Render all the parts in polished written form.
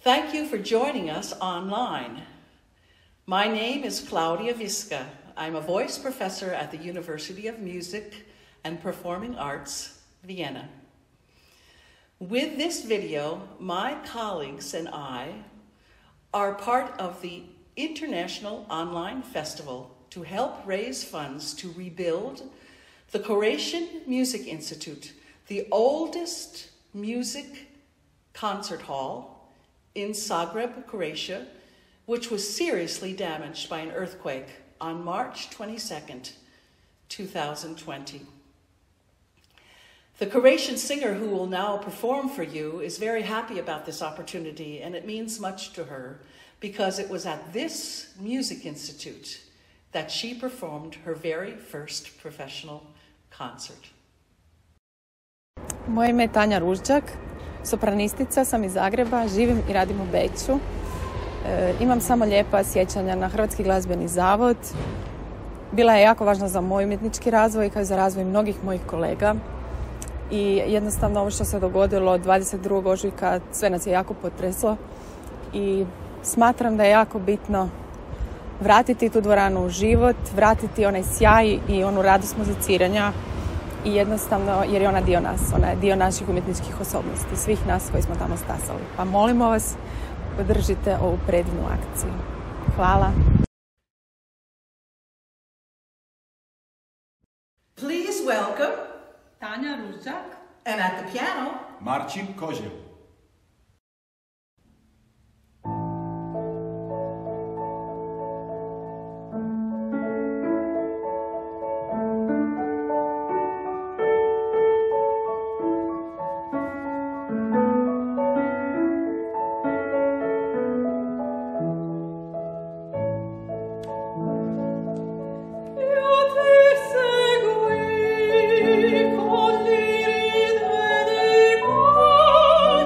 Thank you for joining us online. My name is Claudia Visca. I'm a voice professor at the University of Music and Performing Arts, Vienna. With this video, my colleagues and I are part of the International Online Festival to help raise funds to rebuild the Croatian Music Institute, the oldest music concert hall in Zagreb, Croatia, which was seriously damaged by an earthquake on March 22nd, 2020. The Croatian singer who will now perform for you is very happy about this opportunity, and it means much to her because it was at this music institute that she performed her very first professional concert. Moje ime je Tanja Ruždjak, sopranistica sam iz Zagreba, živim i radim u Beču. Imam samo lijepa sjećanja na Hrvatski glazbeni zavod. Bila je jako važna za moj umjetnički razvoj kao i za razvoj mnogih mojih kolega. I jednostavno ovo što se dogodilo 22. ožujka sve nas je jako potreslo i smatram da je jako bitno vratiti tu dvoranu u život, vratiti onaj sjaj i onu radost muziciranja i jednostavno jer je ona dio nas, ona je dio naših umjetničkih osobnosti, svih nas koji smo tamo stasali. Pa molimo vas, podržite ovu predivnu akciju. Hvala. Please welcome Tanja Ruždjak and at the piano Marcin Kozieł. Con l'iride dei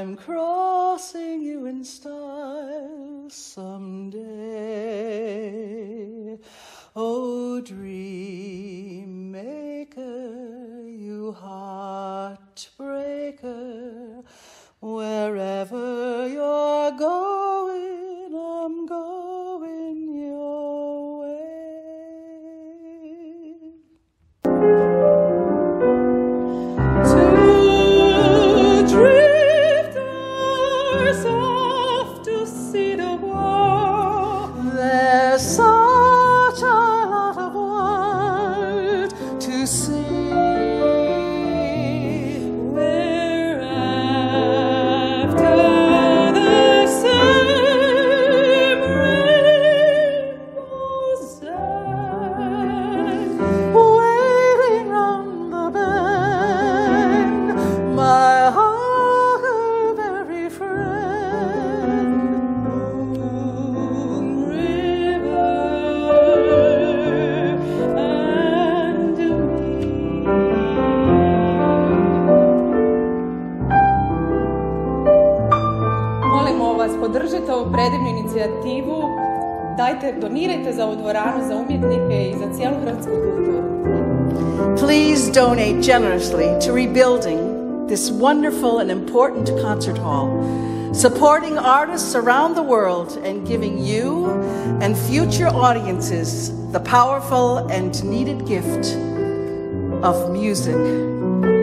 I'm crossing you in style someday. Oh, dream maker, you heartbreaker, wherever you're going, I'm going your way. Two drifters off to see the world. There's such a lot of world to see. We're after the same rainbow's end, waiting on the bend, my huckleberry friend. Moon River and me. Molimo vas, podržite ovu predivnu inicijativu, donirajte za ovu dvoranu, za umjetnike i za cijelu hrvatsku kulturu. Please donate generously to rebuilding this wonderful and important concert hall, supporting artists around the world and giving you and future audiences the powerful and needed gift of music.